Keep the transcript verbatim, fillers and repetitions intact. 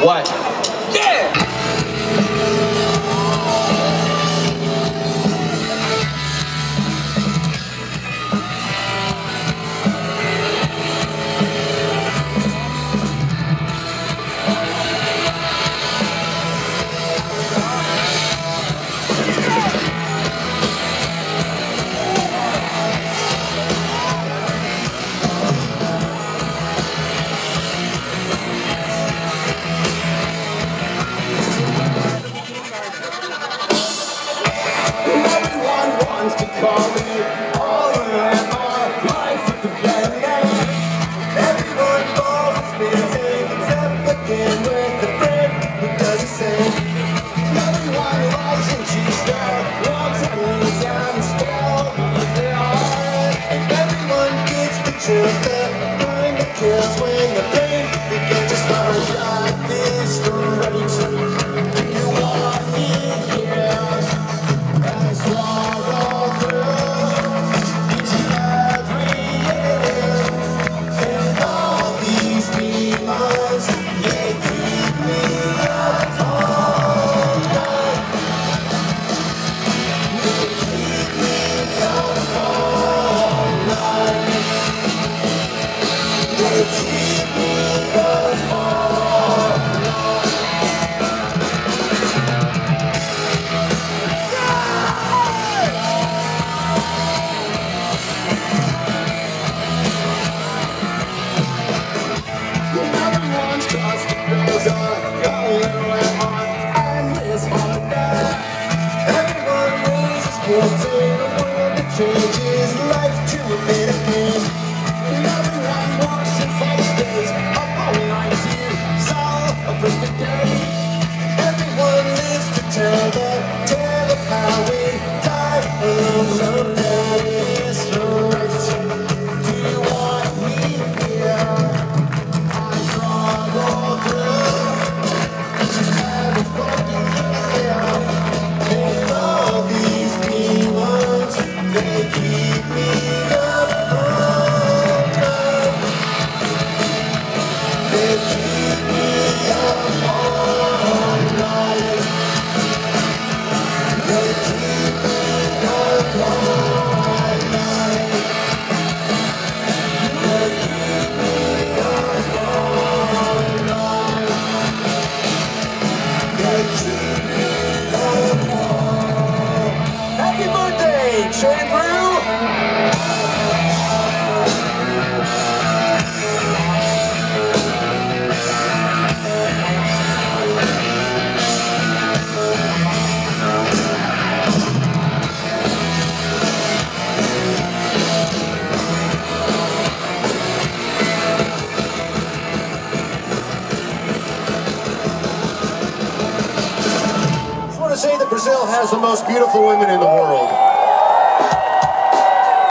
What? Yeah! Wants to call me all around my life with the bad name. Everyone falls and spins in except again with the friend who does the same. Everyone lies and cheats their loves and leaves down the spell of their heart. Everyone gets the chills, the mind that kills when the pain begins to start. Like this right. You want me here. I struggle through each and every year, and all these demons, they keep me up all night. They keep me up all night. They keep me up all night. Everyone's just goes on, going on, and it's hard now. Everyone raises kids in a world that changes life to a better game. Everyone walks and fights days up all night to solve a perfect day. Everyone lives to tell the tale of how we died alone someday. It's the right. Do you want me here? I struggle through each and every fucking year, and all these demons, they keep me up all night. They keep me up all night. They keep me up all night. They keep me up all night. They keep me up all night. Happy birthday, Chandru! I just want to say that Brazil has the most beautiful women in the world.